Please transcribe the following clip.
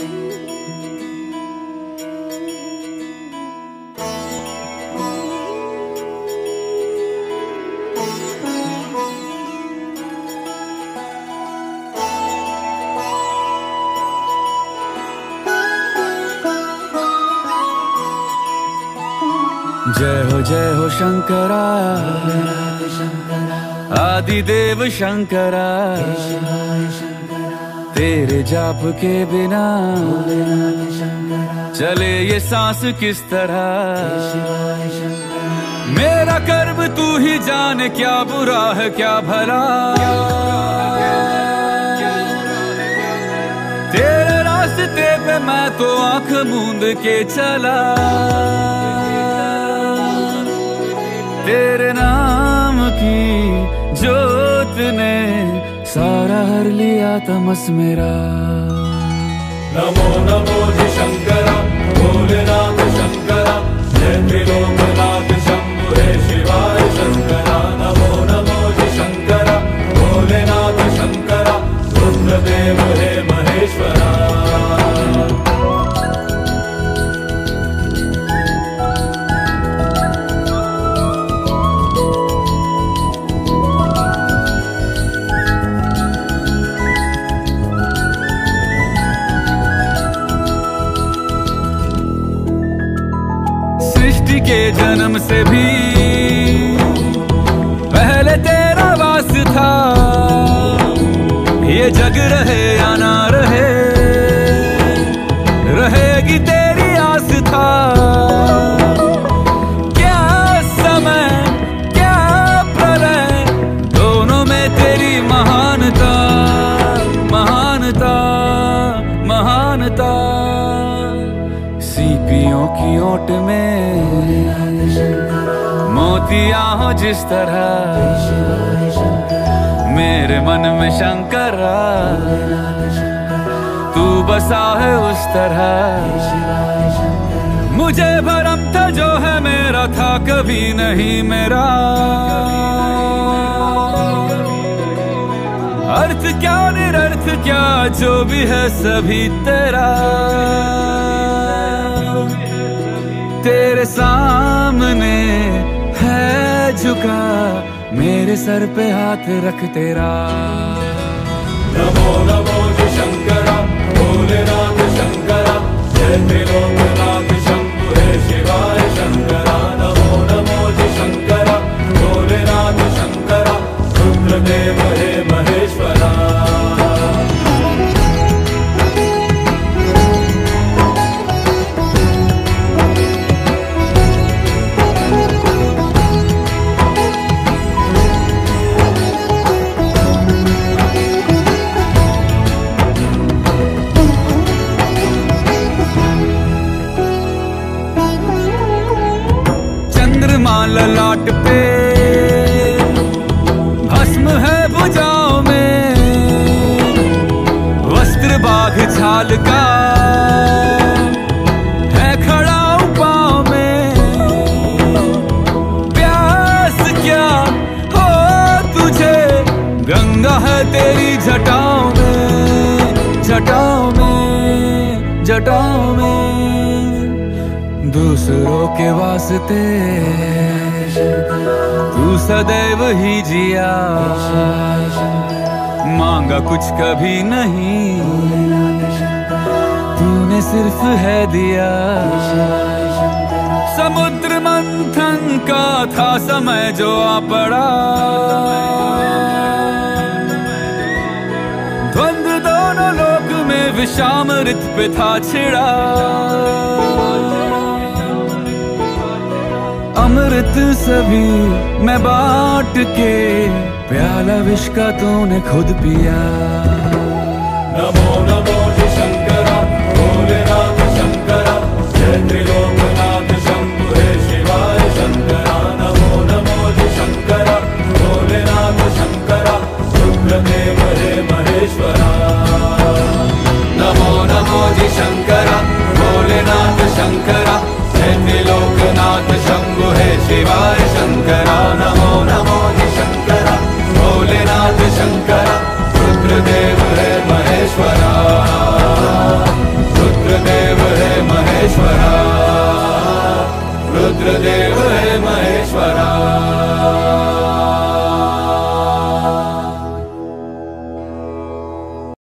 जय हो शंकरा, आदिदेव शंकरा, तेरे जाप के बिना चले ये सांस किस तरह। मेरा कर्म तू ही जाने, क्या बुरा है क्या भला। तेरे रास्ते पे मैं तो आंख मूंद के चला, तेरे नाम की जोत ने सारा हर लिया तमस मेरा। नमो नमो जी शंकरा, भोलेनाथ शंकरा, जय त्रिलोकनाथ शंभु हे शिवाय शंकरा। नमो नमो जी शंकरा, भोलेनाथ शंकरा, रुद्रदेव हे महेश्वरा। के जन्म से भी पहले तेरा वास था, ये जग रहे या ना रहे, रहेगी तेरी आस था। क्या समय क्या प्रलय, दोनों में तेरी महानता, महानता, महानता। सीपियों की ओट में मोतियां हो जिस तरह, मेरे मन में शंकरा तू बसा है उस तरह। मुझे भरम था जो है मेरा था कभी नहीं मेरा, अर्थ क्या निरर्थ क्या जो भी है सभी तेरा। तेरे सामने है झुका मेरे सर पे हाथ रख तेरा। नमो नमो जी शंकरा, भोलेनाथ शंकरा, जय त्रिलोकनाथ शंभु हे शिवाय शंकरा। नमो नमो जी शंकरा, भोलेनाथ शंकरा, रुद्रदेव हे महेश्वरा। ललाट पे भस्म है भुजाओं में, वस्त्र बाघ छाल का है खड़ा पाँव में। प्यास क्या हो तुझे, गंगा है तेरी जटाओं में, जटाओं में, जटाओं में। दूसरों के वास्ते तू सदैव ही जिया, मांगा कुछ कभी नहीं, तूने सिर्फ है दिया। समुद्र मंथन का था समय जो आ पड़ा, द्वंद्व दोनों लोक में विषामृत पे था छिड़ा। अमृत सभी मैं बांट के, प्याला विष का तूने खुद पिया। नमो नमो जी शंकरा, भोलेनाथ शंकरा, जय त्रिलोकनाथ शंभु हे शिवाय शंकरा। नमो नमो जी शंकरा, भोलेनाथ शंकरा, रुद्रदेव हे महेश्वरा। नमो नमो जी शंकरा, भोलेनाथ शंकरा, जय त्रिलोकनाथ शंभु हे शिवाय शंकरा। नमो नमो जी शंकरा, भोलेनाथ शंकरा, रुद्रदेव हे महेश्वरा, रुद्रदेव है महेश्वरा।